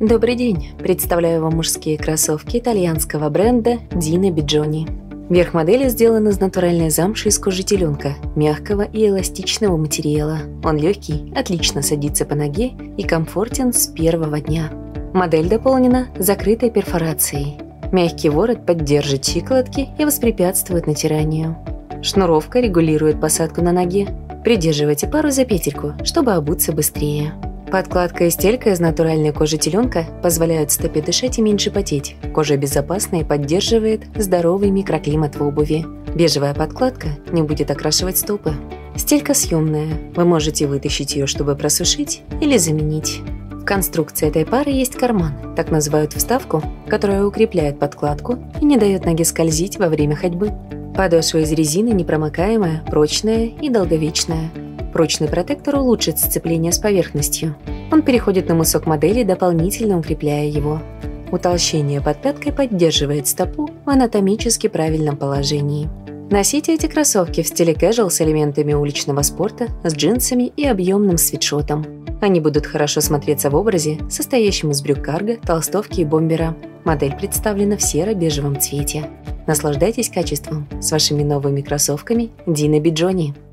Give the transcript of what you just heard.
Добрый день! Представляю вам мужские кроссовки итальянского бренда Dino Bigioni. Верх модели сделан из натуральной замши из кожи теленка, мягкого и эластичного материала. Он легкий, отлично садится по ноге и комфортен с первого дня. Модель дополнена закрытой перфорацией. Мягкий ворот поддержит щиколотки и воспрепятствует натиранию. Шнуровка регулирует посадку на ноге. Придерживайте пару за петельку, чтобы обуться быстрее. Подкладка и стелька из натуральной кожи теленка позволяют стопе дышать и меньше потеть. Кожа безопасна и поддерживает здоровый микроклимат в обуви. Бежевая подкладка не будет окрашивать стопы. Стелька съемная. Вы можете вытащить ее, чтобы просушить или заменить. В конструкции этой пары есть карман, так называют вставку, которая укрепляет подкладку и не дает ноге скользить во время ходьбы. Подошва из резины непромокаемая, прочная и долговечная. Прочный протектор улучшит сцепление с поверхностью. Он переходит на мысок модели, дополнительно укрепляя его. Утолщение под пяткой поддерживает стопу в анатомически правильном положении. Носите эти кроссовки в стиле casual с элементами уличного спорта, с джинсами и объемным свитшотом. Они будут хорошо смотреться в образе, состоящем из брюк карго, толстовки и бомбера. Модель представлена в серо-бежевом цвете. Наслаждайтесь качеством с вашими новыми кроссовками Dino Bigioni.